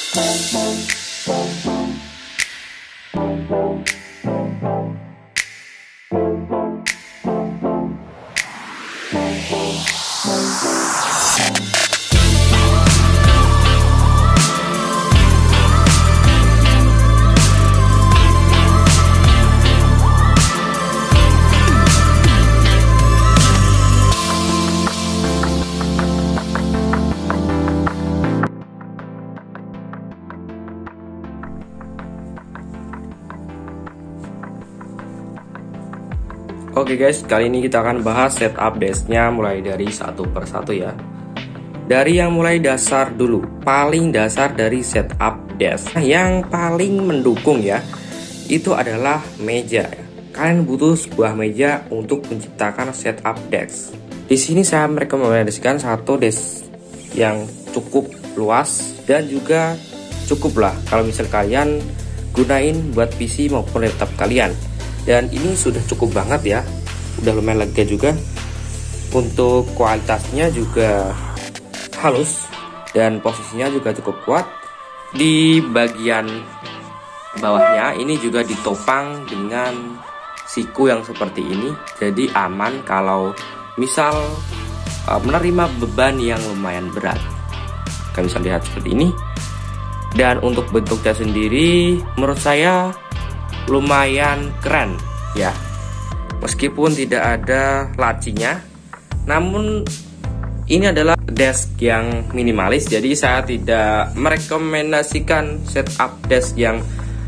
Oke guys, kali ini kita akan bahas setup dashnya mulai dari satu persatu ya. Dari yang mulai dasar dulu, paling dasar dari setup dash yang paling mendukung ya, itu adalah meja. Kalian butuh sebuah meja untuk menciptakan setup dash. Di sini saya merekomendasikan satu dash yang cukup luas dan juga cukup lah kalau misal kalian gunain buat PC maupun laptop kalian. Dan ini sudah cukup banget ya, udah lumayan lega juga. Untuk kualitasnya juga halus dan posisinya juga cukup kuat. Di bagian bawahnya ini juga ditopang dengan siku yang seperti ini, jadi aman kalau misal menerima beban yang lumayan berat. Kalian bisa lihat seperti ini. Dan untuk bentuknya sendiri menurut saya lumayan keren ya, meskipun tidak ada lacinya, namun ini adalah desk yang minimalis, jadi saya tidak merekomendasikan setup desk yang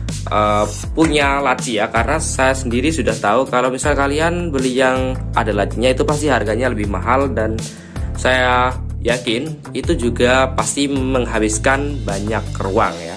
punya laci ya, karena saya sendiri sudah tahu kalau misal kalian beli yang ada lacinya itu pasti harganya lebih mahal, dan saya yakin itu juga pasti menghabiskan banyak ruang ya.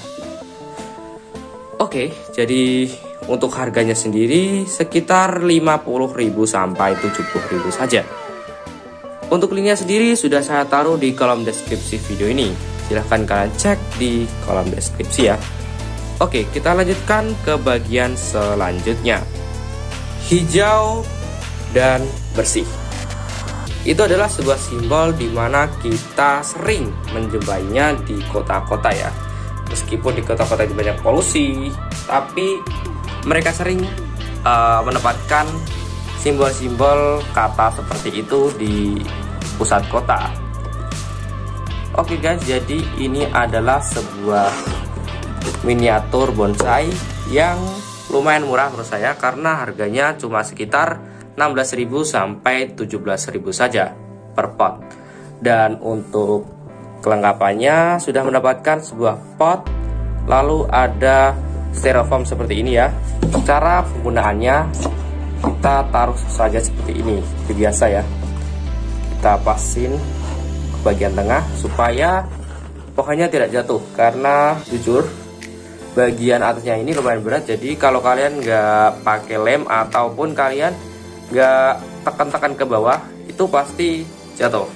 Oke, jadi untuk harganya sendiri sekitar 50.000 sampai 70.000 saja. Untuk linknya sendiri sudah saya taruh di kolom deskripsi video ini. Silahkan kalian cek di kolom deskripsi ya. Oke, kita lanjutkan ke bagian selanjutnya. Hijau dan bersih. Itu adalah sebuah simbol di mana kita sering menjumpainya di kota-kota ya. Meskipun di kota-kota itu banyak polusi, tapi mereka sering menempatkan simbol-simbol kata seperti itu di pusat kota. Oke guys, jadi ini adalah sebuah miniatur bonsai yang lumayan murah menurut saya, karena harganya cuma sekitar 16.000 sampai 17.000 saja per pot. Dan untuk kelengkapannya sudah mendapatkan sebuah pot, lalu ada styrofoam seperti ini ya. Cara penggunaannya, kita taruh saja seperti ini, seperti biasa ya. Kita pasin ke bagian tengah supaya pokoknya tidak jatuh, karena jujur bagian atasnya ini lumayan berat. Jadi kalau kalian nggak pakai lem ataupun kalian nggak tekan-tekan ke bawah, itu pasti jatuh.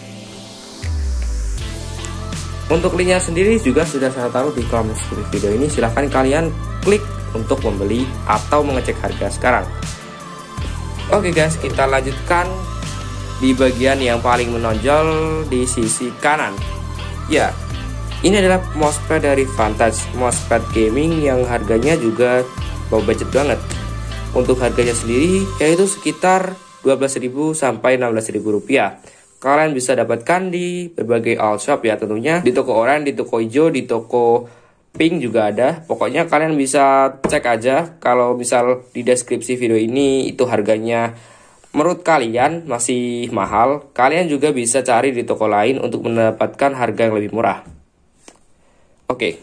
Untuk linknya sendiri juga sudah saya taruh di kolom deskripsi video ini. Silahkan kalian klik untuk membeli atau mengecek harga sekarang. Oke guys, kita lanjutkan di bagian yang paling menonjol di sisi kanan. Ya, ini adalah mousepad dari Vantage, mousepad gaming yang harganya juga low budget banget. Untuk harganya sendiri yaitu sekitar 12.000 sampai 16.000 rupiah. Kalian bisa dapatkan di berbagai all shop ya tentunya, di toko oranye, di toko hijau, di toko pink juga ada. Pokoknya kalian bisa cek aja. Kalau misal di deskripsi video ini itu harganya menurut kalian masih mahal, kalian juga bisa cari di toko lain untuk mendapatkan harga yang lebih murah. Oke,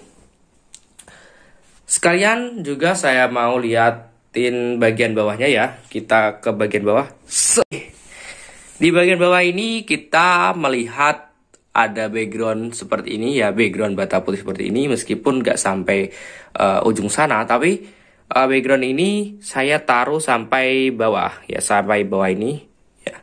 sekalian juga saya mau liatin bagian bawahnya ya. Kita ke bagian bawah. Di bagian bawah ini kita melihat ada background seperti ini ya, background bata putih seperti ini, meskipun nggak sampai ujung sana, tapi background ini saya taruh sampai bawah ya, sampai bawah ini ya.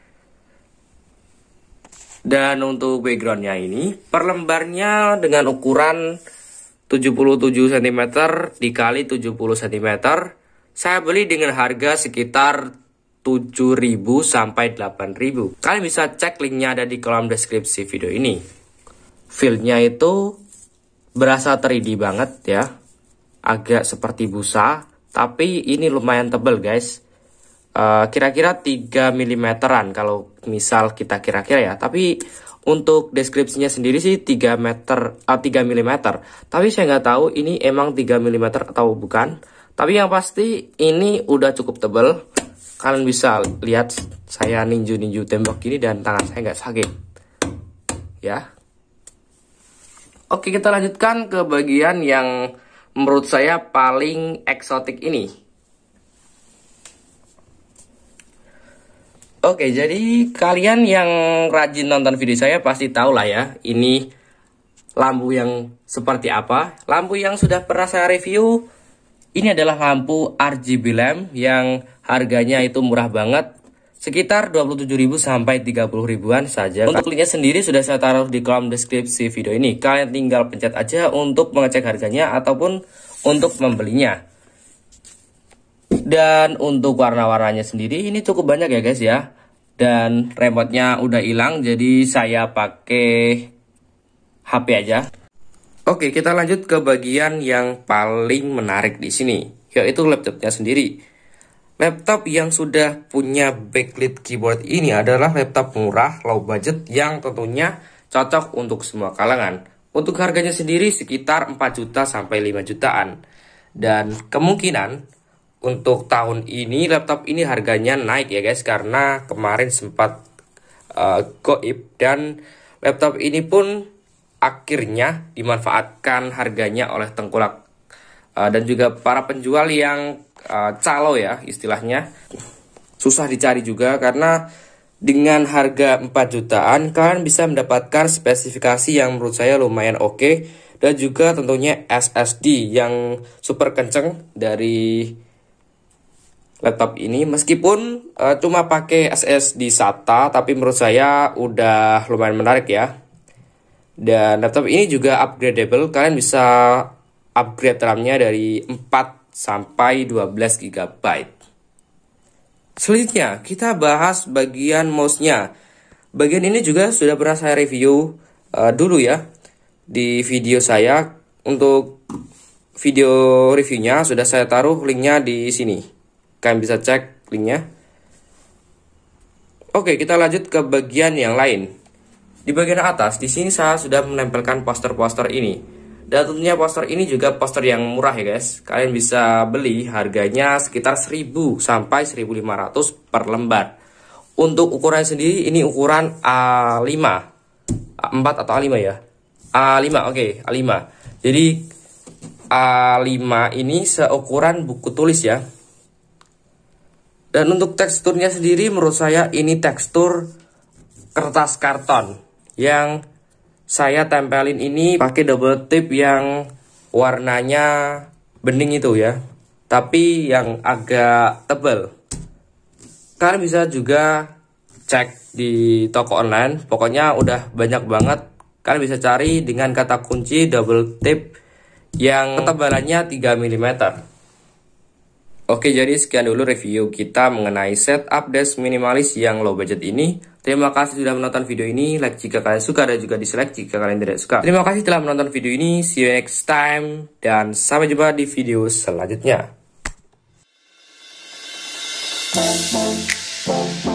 Dan untuk backgroundnya ini per lembarnya dengan ukuran 77 cm dikali 70 cm, saya beli dengan harga sekitar 7.000 sampai 8.000. Kalian bisa cek linknya ada di kolom deskripsi video ini. Fieldnya itu berasa 3D banget ya. Agak seperti busa, tapi ini lumayan tebal guys. Kira-kira 3 mm-an kalau misal kita kira-kira ya. Tapi untuk deskripsinya sendiri sih 3 mm. Tapi saya nggak tahu ini emang 3 mm atau bukan. Tapi yang pasti ini udah cukup tebal. Kalian bisa lihat saya ninju-ninju tembok ini dan tangan saya nggak sakit. Ya. Oke, kita lanjutkan ke bagian yang menurut saya paling eksotik ini. Oke, jadi kalian yang rajin nonton video saya pasti tahu lah ya, ini lampu yang seperti apa. Lampu yang sudah pernah saya review, ini adalah lampu RGB lamp yang harganya itu murah banget, sekitar 27.000 sampai 30.000-an saja. Untuk linknya sendiri sudah saya taruh di kolom deskripsi video ini. Kalian tinggal pencet aja untuk mengecek harganya ataupun untuk membelinya. Dan untuk warna-warnanya sendiri ini cukup banyak ya guys ya. Dan remote-nya udah hilang, jadi saya pakai HP aja. Oke, kita lanjut ke bagian yang paling menarik di sini, yaitu laptopnya sendiri. Laptop yang sudah punya backlit keyboard ini adalah laptop murah, low budget, yang tentunya cocok untuk semua kalangan. Untuk harganya sendiri sekitar 4 juta sampai 5 jutaan. Dan kemungkinan untuk tahun ini laptop ini harganya naik ya guys, karena kemarin sempat goib, dan laptop ini pun akhirnya dimanfaatkan harganya oleh tengkulak dan juga para penjual yang calo ya istilahnya. Susah dicari juga, karena dengan harga 4 jutaan kalian bisa mendapatkan spesifikasi yang menurut saya lumayan oke, dan juga tentunya SSD yang super kenceng dari laptop ini. Meskipun cuma pakai SSD SATA, tapi menurut saya udah lumayan menarik ya. Dan laptop ini juga upgradable, kalian bisa upgrade RAM-nya dari 4 sampai 12 GB. Selanjutnya kita bahas bagian mouse-nya. Bagian ini juga sudah pernah saya review dulu ya di video saya. Untuk video reviewnya sudah saya taruh linknya di sini. Kalian bisa cek linknya. Oke, kita lanjut ke bagian yang lain. Di bagian atas, di sini saya sudah menempelkan poster-poster ini. Dan tentunya poster ini juga poster yang murah ya guys. Kalian bisa beli harganya sekitar 1000 sampai 1500 per lembar. Untuk ukuran sendiri ini ukuran A5. A4 atau A5 ya? A5, oke, A5. Jadi A5 ini seukuran buku tulis ya. Dan untuk teksturnya sendiri menurut saya ini tekstur kertas karton. Yang saya tempelin ini pakai double tip yang warnanya bening itu ya, tapi yang agak tebal. Kalian bisa juga cek di toko online, pokoknya udah banyak banget. Kalian bisa cari dengan kata kunci double tip yang ketebalannya 3 mm. Oke, jadi sekian dulu review kita mengenai setup desk minimalis yang low budget ini. Terima kasih sudah menonton video ini. Like jika kalian suka dan juga dislike jika kalian tidak suka. Terima kasih telah menonton video ini. See you next time. Dan sampai jumpa di video selanjutnya.